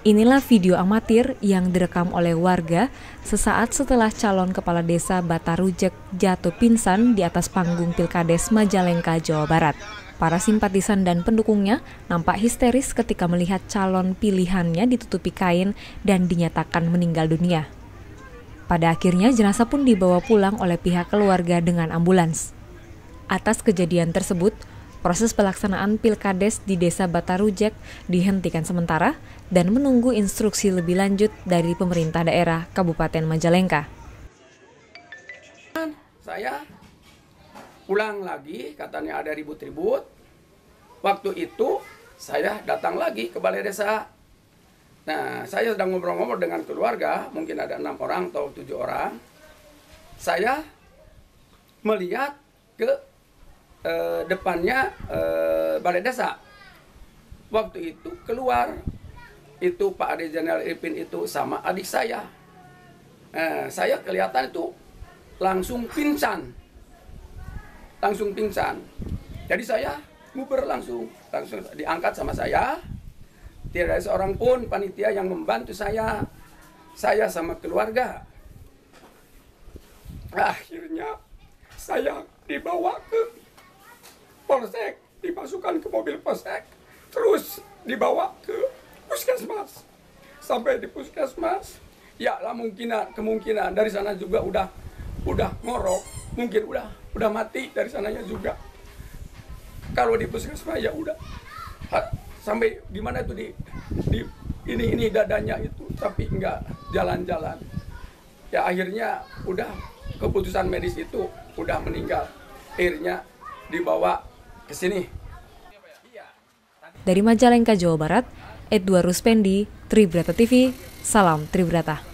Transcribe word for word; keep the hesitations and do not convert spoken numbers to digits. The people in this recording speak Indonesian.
Inilah video amatir yang direkam oleh warga sesaat setelah calon kepala desa Batarujek jatuh pingsan di atas panggung Pilkades Majalengka, Jawa Barat. Para simpatisan dan pendukungnya nampak histeris ketika melihat calon pilihannya ditutupi kain dan dinyatakan meninggal dunia. Pada akhirnya jenazah pun dibawa pulang oleh pihak keluarga dengan ambulans. Atas kejadian tersebut, proses pelaksanaan Pilkades di Desa Batarujek dihentikan sementara dan menunggu instruksi lebih lanjut dari pemerintah daerah Kabupaten Majalengka. Saya pulang lagi, katanya ada ribut-ribut. Waktu itu saya datang lagi ke balai desa. Nah, saya sedang ngobrol-ngobrol dengan keluarga, mungkin ada enam orang atau tujuh orang. Saya melihat ke Eh, depannya eh, balai desa. Waktu itu keluar itu Pak Ade Jenderal Ipin itu sama adik saya. Eh, saya kelihatan itu langsung pingsan, langsung pingsan. Jadi saya nguber langsung, langsung diangkat sama saya. Tidak ada seorang pun panitia yang membantu saya, saya sama keluarga. Akhirnya saya dibawa ke polsek, dimasukkan ke mobil polsek, terus dibawa ke puskesmas. Sampai di puskesmas, ya lah mungkin kemungkinan dari sana juga udah udah ngorok, mungkin udah udah mati dari sananya juga. Kalau di puskesmas ya udah sampai gimana tuh di, di ini ini dadanya itu, tapi enggak jalan-jalan. Ya akhirnya udah keputusan medis itu udah meninggal. Akhirnya dibawa ke sini. Dari Majalengka, Jawa Barat, Edward Ruspendi, Tribrata T V, salam Tribrata.